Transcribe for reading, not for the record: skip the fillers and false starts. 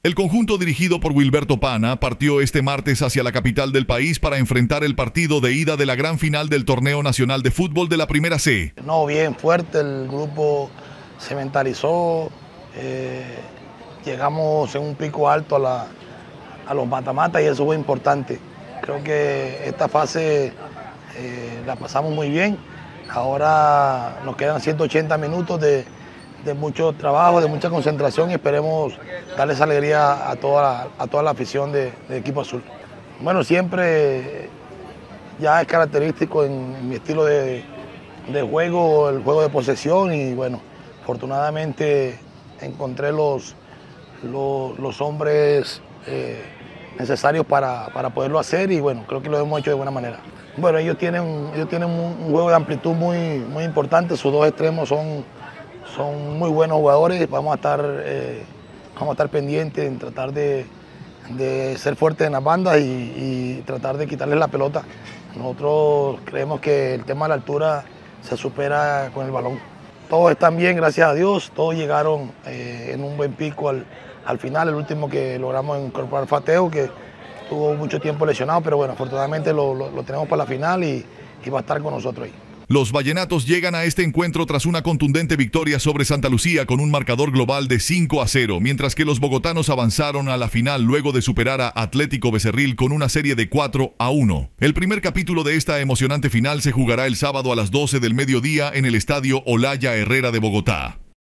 El conjunto dirigido por Wilberto Pana partió este martes hacia la capital del país para enfrentar el partido de ida de la gran final del Torneo Nacional de Fútbol de la Primera C. No, bien fuerte, el grupo se mentalizó, llegamos en un pico alto a los mata-mata y eso fue importante. Creo que esta fase la pasamos muy bien, ahora nos quedan 180 minutos de mucho trabajo, de mucha concentración y esperemos darles alegría a toda la afición del equipo azul. Bueno, siempre ya es característico en mi estilo de juego, el juego de posesión y bueno, afortunadamente encontré los hombres necesarios para poderlo hacer y bueno, creo que lo hemos hecho de buena manera. Bueno, ellos tienen un juego de amplitud muy importante, sus dos extremos son muy buenos jugadores, vamos a estar pendientes en tratar de ser fuertes en las bandas y tratar de quitarles la pelota. Nosotros creemos que el tema de la altura se supera con el balón. Todos están bien, gracias a Dios, todos llegaron en un buen pico al final, el último que logramos incorporar fue a Teo, que tuvo mucho tiempo lesionado, pero bueno, afortunadamente lo tenemos para la final y va a estar con nosotros ahí. Los vallenatos llegan a este encuentro tras una contundente victoria sobre Santa Lucía con un marcador global de 5-0, mientras que los bogotanos avanzaron a la final luego de superar a Atlético Becerril con una serie de 4-1. El primer capítulo de esta emocionante final se jugará el sábado a las 12 del mediodía en el Estadio Olaya Herrera de Bogotá.